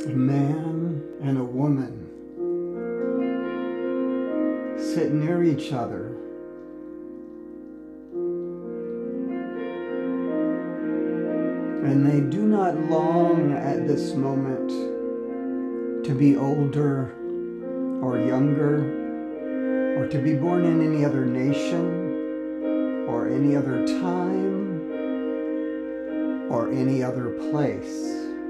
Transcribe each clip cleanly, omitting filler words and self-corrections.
A man and a woman sit near each other, and they do not long at this moment to be older or younger, or to be born in any other nation, or any other time, or any other place.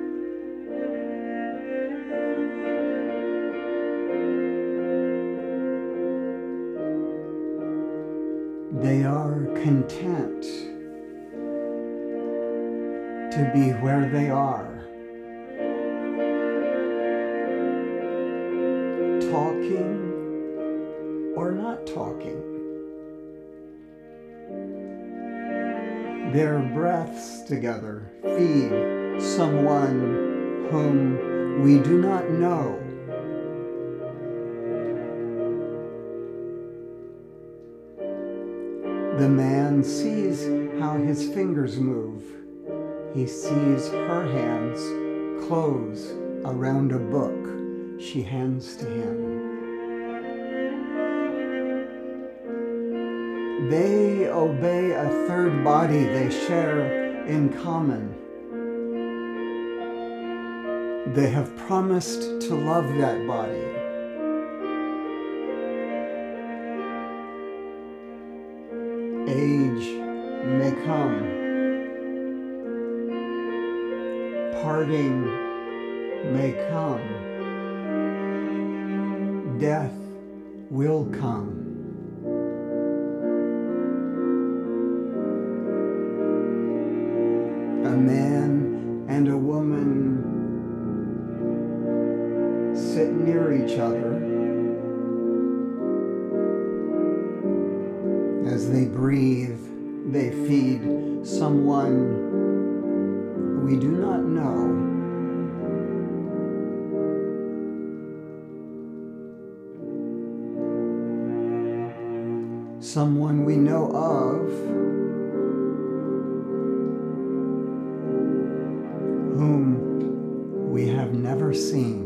They are content to be where they are, talking or not talking. Their breaths together feed someone whom we do not know. The man sees how his fingers move. He sees her hands close around a book she hands to him. They obey a third body they share in common. They have promised to love that body. Age may come. Parting may come. Death will come. A man and a woman sit near each other. As they breathe, they feed someone we do not know. Someone we know of, whom we have never seen.